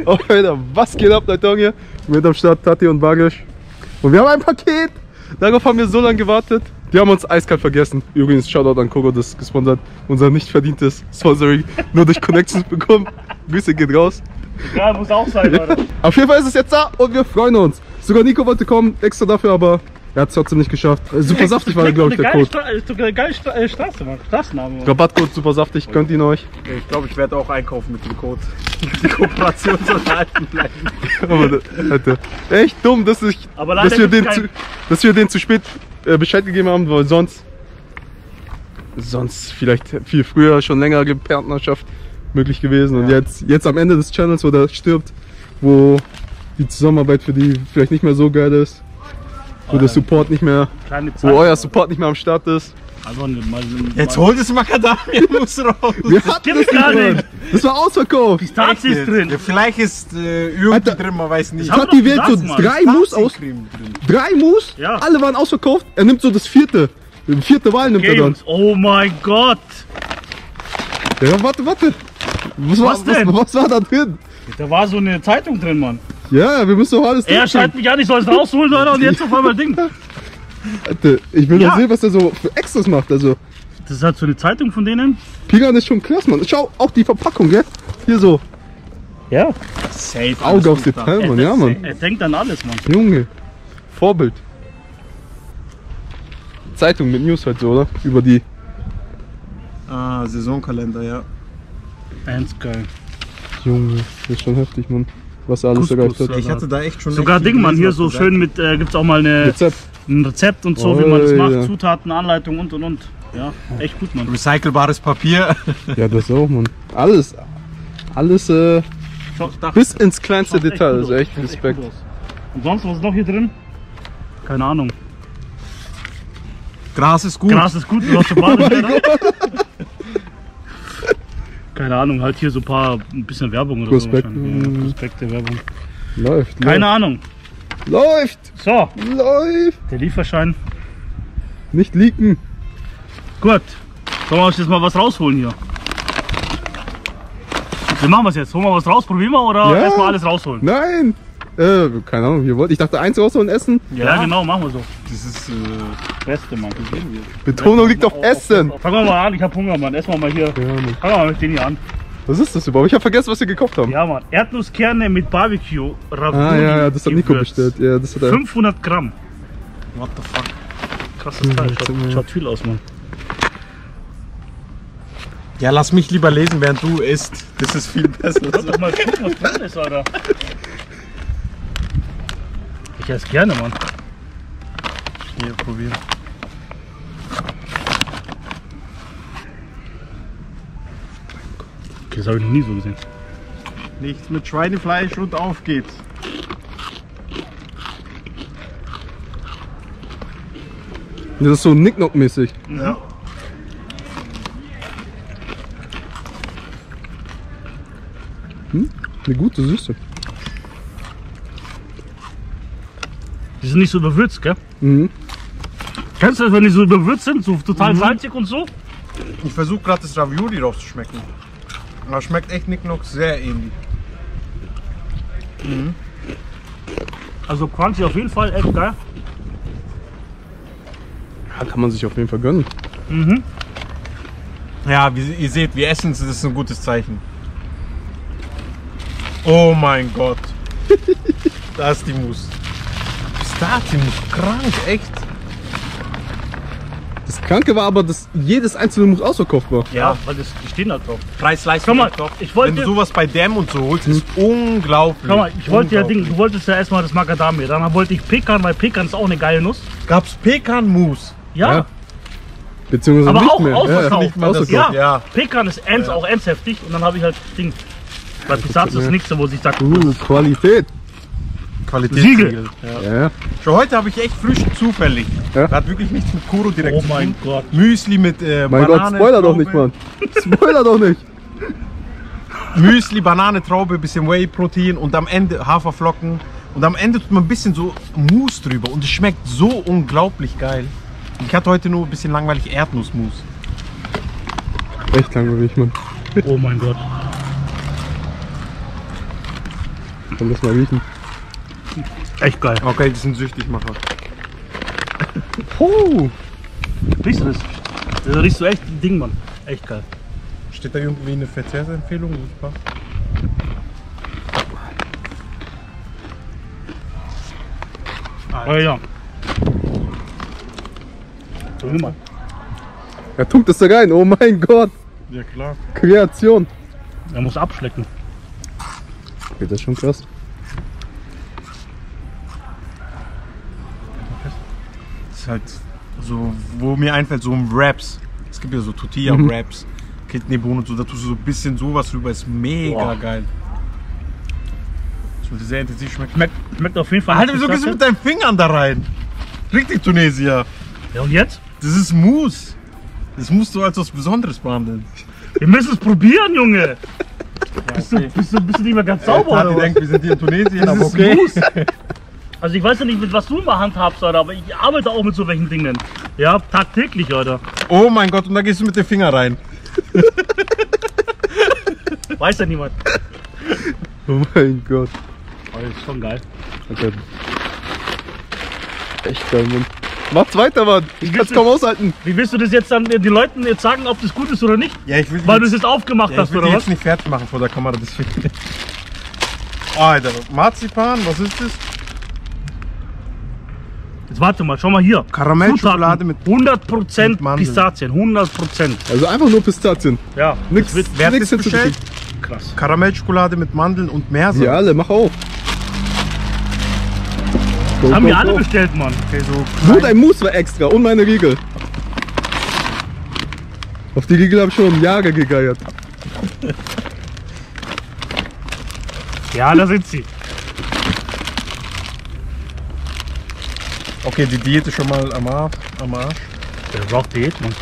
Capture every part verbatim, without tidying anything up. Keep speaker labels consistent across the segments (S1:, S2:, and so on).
S1: Oh, Alter, was geht ab, Leute? Hier mit am Start Tati und Bagisch. Und wir haben ein Paket. Darauf haben wir so lange gewartet. Die haben uns eiskalt vergessen. Übrigens, Shoutout an Kogo, das ist gesponsert. Unser nicht verdientes Sponsoring nur durch Connections bekommen. Grüße geht raus.
S2: Ja, muss auch sein, Leute.
S1: Auf jeden Fall ist es jetzt da und wir freuen uns. Sogar Nico wollte kommen, extra dafür, aber er hat es trotzdem nicht geschafft. Super saftig war, glaube ich, der Code.
S2: Das ist doch eine geile Stra äh, Straße, Mann. Straßenname, Mann.
S1: Rabattcode super saftig, könnt ihn euch.
S3: Ich glaube, ich werde auch einkaufen mit dem Code. Die Kooperation soll erhalten bleiben.
S1: Aber, Alter, echt dumm, dass, ich,
S2: Aber leider
S1: dass, wir, den
S2: kein...
S1: zu, dass wir den zu spät äh, Bescheid gegeben haben, weil sonst, sonst vielleicht viel früher, schon längere Partnerschaft möglich gewesen. Ja. Und jetzt, jetzt am Ende des Channels, wo der stirbt, wo die Zusammenarbeit für die vielleicht nicht mehr so geil ist, wo der Support nicht mehr, wo euer Support nicht mehr am Start ist.
S2: Also, mal, mal,
S3: jetzt holt das Macadamia-Mus raus.
S1: Wir hatten das gar nicht. Das war ausverkauft.
S2: Pistazie ist drin.
S3: Ja, vielleicht ist äh, irgendwie drin, man weiß nicht.
S1: Das hat die Welt so drei Mus aus. Drei Mus?
S2: Ja.
S1: Alle waren ausverkauft. Er nimmt so das vierte. Die vierte Wahl nimmt
S2: okay,
S1: er dann.
S2: Oh mein Gott.
S1: Ja, warte, warte. Was,
S2: Was
S1: war,
S2: denn?
S1: Was, was war da drin?
S2: Da war so eine Zeitung drin, Mann.
S1: Ja, wir müssen doch alles
S2: Er schreit mich an, ich soll es rausholen, Leute, und jetzt auf einmal Ding.
S1: Alter, ich will
S2: Ja.
S1: doch sehen, was er so für Extras macht. Also,
S2: Das ist halt so eine Zeitung von denen.
S1: Piran ist schon krass, Mann. Schau, auch die Verpackung, gell? Hier so.
S2: Ja.
S3: Safe.
S1: Auge aufs Detail, Mann. Ja, Mann.
S2: Er denkt an alles, Mann.
S1: Junge. Vorbild. Zeitung mit News halt so, oder? Über die.
S3: Ah, Saisonkalender, ja.
S2: Ganz geil.
S1: Junge, das ist schon heftig, Mann. Was er alles
S2: Couscous,
S1: erreicht hat.
S2: Alter.
S3: Ich hatte da echt schon.
S2: Sogar
S3: echt viel
S2: Ding, Mann,
S3: gelesen,
S2: hier
S3: was
S2: so
S3: gesagt
S2: schön mit, äh, gibt's auch mal eine,
S1: Rezept.
S2: ein Rezept und so, wie man das
S1: Oh,
S2: macht,
S1: ja.
S2: Zutaten, Anleitung und und und. Ja, echt gut, Mann.
S3: Recycelbares Papier.
S1: Ja, das auch, Mann. Alles. Alles, äh,
S2: Schaut,
S1: bis ins kleinste
S2: schaut echt
S1: Detail.
S2: gut
S1: Also
S2: aus.
S1: echt
S2: Schaut
S1: Respekt.
S2: gut aus. Und sonst, was ist noch hier drin? Keine Ahnung.
S3: Gras ist gut.
S2: Gras ist gut, du hast schon Bade, oder? Keine Ahnung, halt hier so ein paar, ein bisschen Werbung oder
S1: Prospekt.
S2: so. wahrscheinlich. Ja, Prospekte, Werbung.
S1: Läuft.
S2: Keine
S1: läuft.
S2: Ahnung.
S1: Läuft.
S2: So,
S1: Läuft.
S2: der Lieferschein.
S1: Nicht leaken.
S2: Gut. Sollen wir uns jetzt mal was rausholen hier? Wie machen wir es jetzt? Holen wir was raus, probieren wir oder
S1: Ja.
S2: erstmal alles rausholen?
S1: Nein. Äh, keine Ahnung, ihr wollt. Ich dachte, eins rausholen, essen.
S2: Ja, genau, machen wir so.
S3: Das ist. Äh,
S2: Beste, Mann.
S1: Betonung liegt auf Essen.
S2: Fangen wir mal an, ich hab Hunger, Mann. Essen wir mal hier.
S1: Ja, Mann.
S2: Fangen wir mal mit denen hier an.
S1: Was ist das überhaupt? Ich habe vergessen, was wir gekauft haben.
S2: Ja, Mann. Erdnusskerne mit Barbecue. Ravioli
S1: Ah, ja, ja, das hat Nico
S2: gewürzt.
S1: bestellt. Ja, das hat er.
S2: fünfhundert Gramm.
S3: what the fuck?
S2: Krasses Teil.
S1: das sind wir-
S2: Schaut, schaut viel aus, Mann.
S3: Ja, lass mich lieber lesen, während du isst. Das ist viel besser.
S2: Lass doch mal gucken, was drin ist, Alter. Ich esse gerne, Mann.
S3: Hier, probieren.
S2: Okay, das habe ich noch nie so gesehen.
S3: Nichts mit Schweinefleisch und auf geht's.
S1: Das ist so Nicknock-mäßig.
S3: Ja.
S1: Eine gute Süße.
S2: Die sind nicht so überwürzt, gell?
S1: Mhm.
S2: Kennst du das, wenn die so überwürzt sind, so total salzig und so?
S3: Ich versuche gerade das Ravioli rauszuschmecken. Aber schmeckt echt nicht noch sehr ähnlich.
S2: Also crunchy auf jeden Fall, echt geil.
S1: Ja, kann man sich auf jeden Fall gönnen.
S2: Mhm.
S3: Ja, wie ihr seht, wir essen es, das ist ein gutes Zeichen. Oh mein Gott. Da ist die Mousse. Pistazienmus, krank, echt.
S1: Das Kranke war aber, dass jedes einzelne Muss ausverkauft war.
S2: Ja, weil das, die stehen da drauf.
S3: Preis-Leistung.
S2: Schau mal,
S3: top.
S2: ich wollte-
S3: Wenn du sowas bei Dem und so holst, ist unglaublich.
S2: Schau mal, ich wollte ja
S3: Unglaublich.
S2: Ding, du wolltest ja erstmal das Macadamia, dann wollte ich Pekan, weil Pekan ist auch eine geile Nuss.
S3: Gab's Pekan-Mousse?
S2: Ja,
S1: Ja. Beziehungsweise
S2: aber
S1: nicht
S2: auch
S1: mehr.
S2: ausverkauft.
S1: nicht mal
S3: das-
S1: ausverkauft.
S2: ja,
S3: Ja.
S2: Pekan ist ends, auch ends heftig und dann habe ich halt Ding. Bei Pistazie ist
S1: Ja.
S2: nichts, wo ich sage,
S1: Uh, Qualität.
S3: Qualitätssiegel.
S2: Siegel.
S3: Ja.
S1: Ja.
S3: Schon heute habe ich echt Frühstück zufällig.
S1: Ja.
S3: Hat wirklich nichts mit Kuro direkt
S2: oh
S3: zu
S2: mein
S3: tun.
S2: Gott.
S3: Müsli mit äh,
S1: Mein
S3: Banane,
S1: Gott, Spoiler doch
S3: Traube.
S1: nicht, Mann. Spoiler doch nicht.
S3: Müsli, Banane, Traube, bisschen Whey-Protein und am Ende Haferflocken. Und am Ende tut man ein bisschen so Mousse drüber und es schmeckt so unglaublich geil. Ich hatte heute nur ein bisschen langweilig Erdnussmus.
S1: Echt langweilig, Mann.
S2: Oh mein Gott.
S1: Komm, lass mal riechen.
S2: Echt geil.
S3: Okay, die sind süchtig, Macher.
S2: Puh. Riechst du das? Da riechst du echt ein Ding, Mann. Echt geil.
S3: Steht da irgendwie eine Verzehrsempfehlung? Super.
S2: Oh ja. So, nimm mal.
S1: Er tunkt es da rein, oh mein Gott.
S3: Ja klar.
S1: Kreation.
S2: Er muss abschlecken.
S1: Okay, das ist schon krass.
S3: Das ist halt so, wo mir einfällt, so ein Wraps. Es gibt ja so Tortilla-Wraps, Kidneybohnen und so, da tust du so ein bisschen sowas rüber, ist mega
S2: Boah.
S3: geil. Das würde sehr intensiv schmecken.
S2: Schmeckt, schmeckt auf jeden Fall.
S3: Alter,
S2: nach
S3: wieso gehst du
S2: Pistazien.
S3: mit deinen Fingern da rein? Richtig, Tunesier.
S2: Ja, und jetzt?
S3: Das ist Mousse. Das musst du als was Besonderes behandeln.
S2: Wir müssen es probieren, Junge. Bist, du, bist, du, bist du nicht mehr ganz sauber,
S3: Tati
S2: oder was?
S3: denkt, wir sind hier in Tunesien,
S2: Das
S3: aber
S2: ist
S3: okay.
S2: Mousse. Also ich weiß ja nicht, mit was du in der Hand hast, Alter, aber ich arbeite auch mit so welchen Dingen. Ja, tagtäglich, Alter.
S3: Oh mein Gott, und da gehst du mit dem Finger rein.
S2: Weiß ja niemand.
S1: Oh mein Gott.
S2: Oh, das ist schon geil.
S1: Alter. Echt geil, Mann. Macht's weiter, Mann. Ich kann's
S2: willst
S1: kaum aushalten.
S2: Wie willst du das jetzt dann den Leuten jetzt sagen, ob das gut ist oder nicht?
S3: Ja, ich will
S2: Weil du es jetzt aufgemacht
S3: ja,
S2: hast,
S3: ich will
S2: oder
S3: die
S2: was?
S3: jetzt nicht fertig machen vor der Kamera, deswegen. Alter, Marzipan, was ist das?
S2: Jetzt warte mal, schau mal hier.
S3: Karamellschokolade mit
S2: hundert Prozent
S3: mit Mandeln.
S2: Pistazien, hundert Prozent.
S1: Also einfach nur Pistazien.
S2: Ja,
S1: Nix,
S2: das
S3: wer hat
S1: nix
S3: das bestellt?
S1: hinzugefügt.
S2: krass.
S3: Karamellschokolade mit Mandeln und Meersalz.
S1: Ja, alle, mach auf. Go,
S2: Das haben
S1: go,
S2: wir alle
S1: go.
S2: bestellt, Mann.
S3: Okay, so
S1: Nur
S3: klein.
S1: dein Mousse war extra und meine Riegel. Auf die Riegel habe ich schon Jahre gegeiert.
S2: Ja, da sind sie.
S3: Okay, die Diät ist schon mal am Arsch. Am Arsch.
S2: Der braucht Diät, Mann.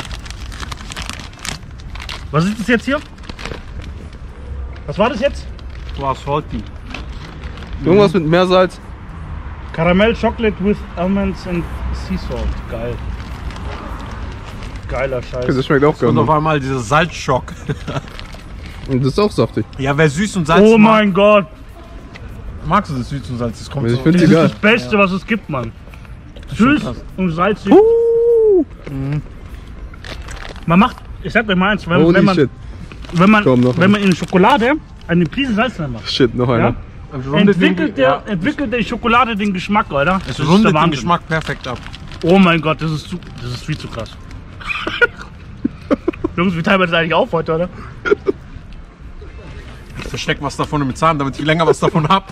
S2: Was ist das jetzt hier? Was war das jetzt?
S3: War salty.
S1: Irgendwas mit Meersalz.
S2: Caramel Chocolate with Almonds and Sea Salt. Geil. Geiler Scheiß.
S1: Okay, das schmeckt auch geil.
S3: Und auf
S1: Mann.
S3: einmal dieser Salzschock.
S1: Und das ist auch saftig.
S3: Ja, wer süß und salzig
S2: Oh
S3: mag,
S2: mein Gott.
S3: magst du das süß und salzig? Das kommt
S1: Ich
S3: so.
S1: finde
S2: Das
S1: die
S2: ist
S1: geil.
S2: das Beste, was es gibt, Mann. Süß und salzig.
S1: Uh,
S2: Man macht, ich sag euch mal eins, wenn,
S1: holy
S2: wenn man,
S1: shit.
S2: wenn man,
S1: Komm, noch
S2: wenn
S1: ein.
S2: man in Schokolade eine Prise Salz rein macht,
S1: Shit, noch einer.
S2: ja, entwickelt, der, entwickelt der Schokolade den Geschmack, Alter.
S3: Es
S2: Das ist
S3: rundet
S2: der
S3: den
S2: Wahnsinn.
S3: Geschmack perfekt ab.
S2: Oh mein Gott, das ist, zu, das ist viel zu krass. Jungs, wie teilen wir das eigentlich auf heute, oder?
S3: Ich versteck was davon im Zahn, damit ich länger was davon hab.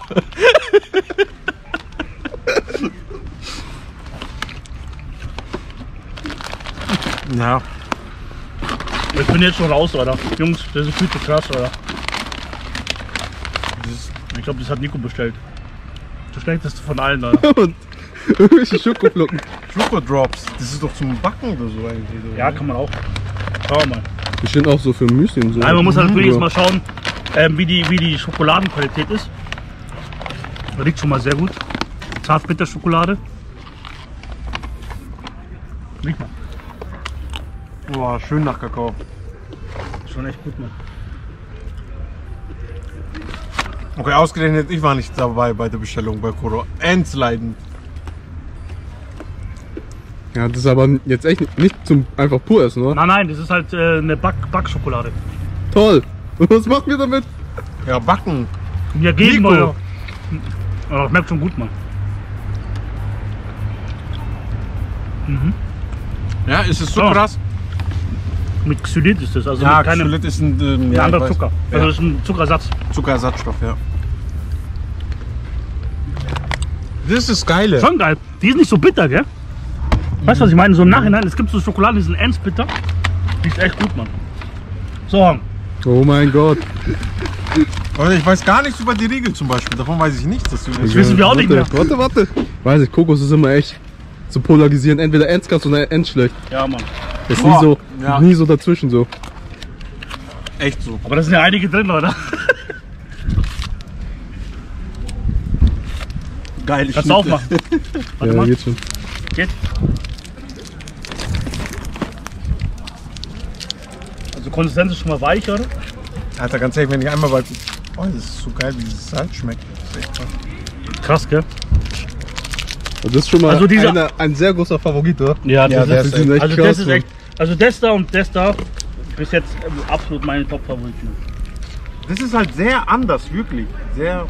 S3: Ja.
S2: Ich bin jetzt schon raus, oder? Jungs, das ist viel zu krass, oder? Ich glaube, das hat Nico bestellt. Das schlechteste von allen, oder?
S1: Und irgendwelche Schokoflocken.
S3: Schokodrops, das ist doch zum Backen oder so eigentlich. Oder?
S2: Ja, kann man auch. Schauen wir mal.
S1: Die stehen auch so für Müsli und so.
S2: Nein, man muss halt natürlich
S1: Ja.
S2: jetzt mal schauen, ähm, wie, die, wie die Schokoladenqualität ist. Riecht schon mal sehr gut. Zartbitterschokolade. Riech mal.
S3: Boah, schön nach Kakao.
S2: Schon echt gut, Mann.
S3: Okay, ausgerechnet, ich war nicht dabei bei der Bestellung bei Koro. Endsleidend.
S1: Ja, das ist aber jetzt echt nicht zum einfach pur essen, oder?
S2: Nein, nein, das ist halt äh, eine Back Backschokolade.
S1: Toll. Und was machen wir damit?
S3: Ja, backen.
S2: Ja, geben
S3: Nico.
S2: wir. Aber das schmeckt schon gut, Mann.
S3: Ja, ist es so
S2: Ja.
S3: krass?
S2: Mit Xylit ist das, also
S3: Ja,
S2: mit keinem
S3: Xylit ist ein, ähm,
S2: ein
S3: ja,
S2: anderer
S3: ich weiß.
S2: Zucker.
S3: Ja.
S2: Also das ist ein Zuckersatz.
S3: Zuckerersatzstoff, ja. Das ist das Geile.
S2: Schon geil. Die ist nicht so bitter, gell? Weißt du, was ich meine? So im Nachhinein, es gibt so Schokolade, die sind ernst bitter. Die ist echt gut, Mann. So,
S1: Oh mein Gott.
S3: Aber ich weiß gar nichts über die Riegel zum Beispiel. Davon weiß ich nichts. Dass du das
S2: wissen wir auch nicht
S1: warte, Warte, warte. Weiß ich, Kokos ist immer echt zu polarisieren. Entweder ends krass oder ends schlecht.
S2: ja, Mann.
S1: Ist
S3: Boah,
S1: nie so,
S3: ja.
S1: nie so dazwischen so.
S3: echt so.
S2: Aber da sind ja einige drin, oder?
S3: Geile
S2: Kannst du aufmachen. Warte
S1: Ja,
S2: mal.
S1: geht schon.
S2: Geht. Also Konsistenz ist schon mal weich, oder?
S3: Alter, ganz ehrlich, wenn ich einmal bei Oh, das ist so geil, wie dieses Salz schmeckt. Das ist echt krass.
S2: Krass, gell?
S1: Das ist schon mal
S2: Also dieser-
S1: eine, ein sehr großer Favorit, oder?
S2: Ja,
S3: Ja,
S2: das
S3: der
S2: ist,
S3: ist
S1: echt
S2: also
S1: krass,
S2: das ist
S1: Mann.
S2: echt. Also das da und das da bis jetzt ähm, absolut meine Top-Favoriten.
S3: Das ist halt sehr anders, wirklich. Sehr.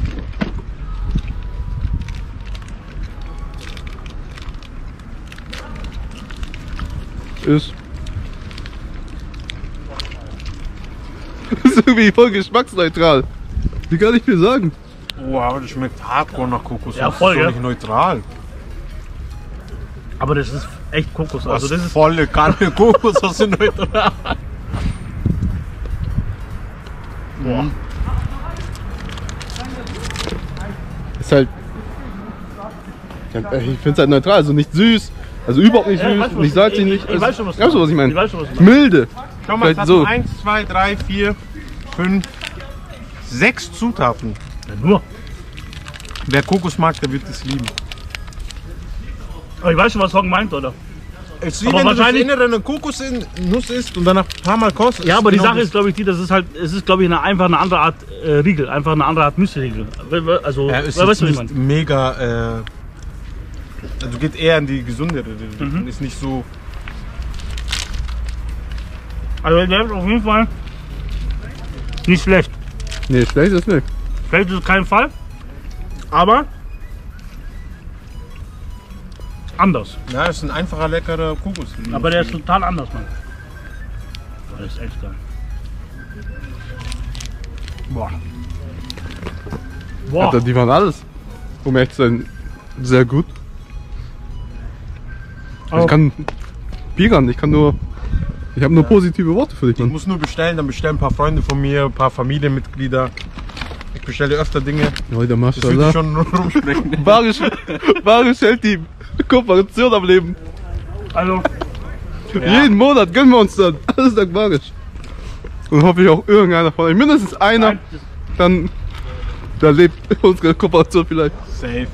S1: Ist. Das ist irgendwie voll geschmacksneutral. Wie kann ich viel sagen?
S3: Wow, das schmeckt hardcore nach Kokos.
S2: Ja,
S3: Das
S2: voll,
S3: ist doch
S2: ja.
S3: nicht neutral.
S2: Aber das ist echt Kokos. Also das ist
S3: volle Kanne Kokos in neutral.
S2: boah.
S1: Ist halt. Ja, ich finde es halt neutral, also nicht süß, also überhaupt nicht
S2: Ja,
S1: süß,
S2: weißt du, was-
S1: nicht salzig,
S2: ich-
S1: nicht.
S2: ich- ich weiß schon, was du
S1: Weißt du, was ich
S2: meinst.
S1: meine?
S2: Ich weiß schon, was du meinst.
S1: Milde.
S3: Schau mal,
S1: Vielleicht
S3: das
S1: so.
S3: so. eins, zwei, drei, vier, fünf, sechs Zutaten.
S2: Ja, nur.
S3: Wer Kokos mag, der wird es lieben.
S2: Aber ich weiß schon, was Hong meint, oder?
S3: Es ist wie
S2: Aber
S3: wenn du das
S2: wahrscheinlich-
S3: Innere eine Kokosnuss isst und danach ein paar Mal kostet.
S2: Ja, aber die
S3: genau
S2: Sache ist, glaube ich, die, das ist halt, es ist, glaube ich, eine, einfach eine andere Art äh, Riegel, einfach eine andere Art Müsli-Riegel. Also,
S3: Ja, es
S2: weißt du, was
S3: ist
S2: ich
S3: nicht
S2: meine?
S3: mega. Äh, also geht eher in die gesundere Richtung.
S2: Mhm.
S3: Ist nicht so.
S2: Also, der ist auf jeden Fall nicht schlecht.
S1: Nee, schlecht ist nicht.
S2: Schlecht ist kein Fall, aber anders.
S3: Ja, es ist ein einfacher, leckerer Kokos.
S2: Aber der ist total anders, Mann. Boah, der ist echt geil. Boah. Boah.
S1: Alter, die waren alles, um ehrlich zu sein, sehr gut.
S2: Oh.
S1: Ich kann Piran, ich kann nur. Ich habe nur positive Worte für dich,
S3: Ich
S1: Mann.
S3: muss nur bestellen, dann bestellen ein paar Freunde von mir, ein paar Familienmitglieder. Ich bestelle öfter Dinge.
S1: Heute machst
S3: Das
S1: du
S3: würde
S1: da.
S3: ich schon rumschmecken.
S1: Barisch, Barisch hält die Kooperation am Leben.
S2: Also,
S1: Jeden Monat gönnen wir uns dann. Alles dank Barisch. Und hoffe ich auch irgendeiner von euch, mindestens einer,
S2: nein, das-
S1: dann da lebt unsere Kooperation vielleicht.
S3: Safe.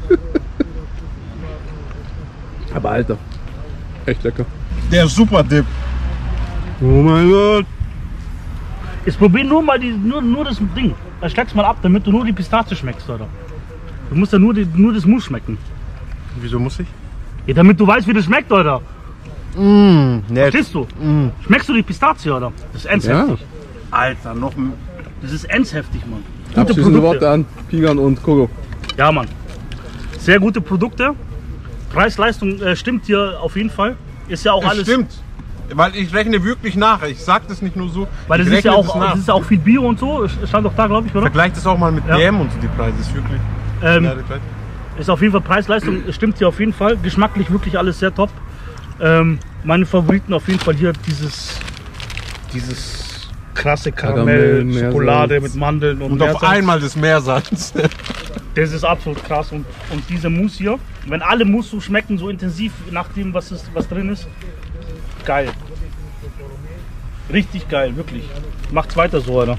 S1: Aber Alter, echt lecker.
S3: Der Super-Dip.
S1: Oh mein Gott.
S2: jetzt probier nur mal die, nur, nur das Ding. Dann schlägst mal ab, damit du nur die Pistazie schmeckst, oder? Du musst ja nur, die, nur das Mousse schmecken.
S3: Wieso muss ich?
S2: Ja, damit du weißt, wie das schmeckt, oder?
S3: Mmh, nett.
S2: Verstehst du? Schmeckst du die Pistazie, oder? Das ist
S1: Ja,
S2: endsheftig.
S3: Alter, noch ein.
S2: Das ist endsheftig, Mann. Gute
S1: abschließende
S2: Produkte.
S1: Worte an Piran und Kogo.
S2: Ja, Mann. Sehr gute Produkte. Preis-Leistung äh, stimmt hier auf jeden Fall. Ist ja auch
S3: Das
S2: alles.
S3: stimmt. Weil ich rechne wirklich nach. Ich sag das nicht nur so.
S2: Weil das
S3: ich
S2: ist ja
S3: rechne
S2: auch,
S3: nach.
S2: das ist ja auch viel Bio und so. Stand doch da, glaube ich, oder?
S3: Vergleich das auch mal mit
S2: Ja.
S3: D M und so die Preise. Das ist wirklich.
S2: Ähm,
S3: Ja, die Preise.
S2: Ist auf jeden Fall Preis-Leistung, stimmt hier auf jeden Fall. Geschmacklich wirklich alles sehr top. Ähm, meine Favoriten auf jeden Fall hier dieses, dieses krasse Karamell,
S1: Karamell, Meersalz.
S2: Schokolade mit Mandeln und,
S3: Und auf
S2: Meersalz.
S3: einmal das Meersalz.
S2: Das ist absolut krass. Und, und diese Mousse hier, wenn alle Mousse so schmecken, so intensiv nach dem, was, ist, was drin ist, geil. Richtig geil, wirklich. Macht's weiter so, Alter.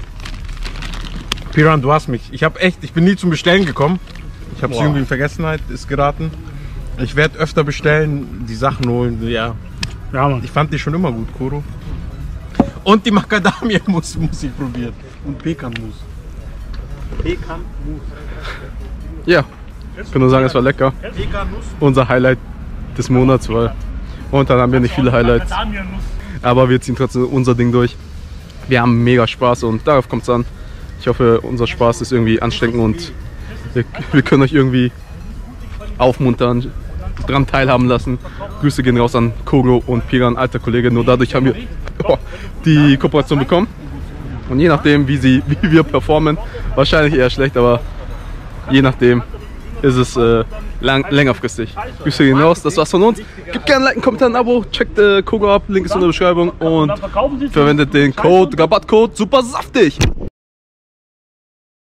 S3: Piran, du hast mich. Ich habe echt, ich bin nie zum Bestellen gekommen. Ich habe es
S2: Boah.
S3: irgendwie in Vergessenheit ist geraten. Ich werde öfter bestellen, die Sachen holen. Ja,
S2: Ja, Mann.
S3: ich fand die schon immer gut, Koro. Und die Macadamia-Mousse muss ich probieren. Und Pekan-Mousse. Pekan-Mousse.
S1: Ja, ich kann nur sagen, es war lecker.
S3: Pekan-Mousse.
S1: Unser Highlight des Monats, weil momentan haben wir nicht viele Highlights, aber wir ziehen trotzdem unser Ding durch. Wir haben mega Spaß und darauf kommt es an. Ich hoffe, unser Spaß ist irgendwie ansteckend und wir, wir können euch irgendwie aufmuntern, dran teilhaben lassen. Grüße gehen raus an Kogo und Piran, alter Kollege. Nur dadurch haben wir oh, die Kooperation bekommen. Und je nachdem, wie, sie, wie wir performen, wahrscheinlich eher schlecht, aber je nachdem ist es äh, lang, längerfristig. Grüße gehen raus, das war's von uns. Gebt gerne ein Like, einen Kommentar, ein Abo, checkt äh, Kogo ab, Link ist in der Beschreibung und verwendet den Code, Rabattcode, super saftig!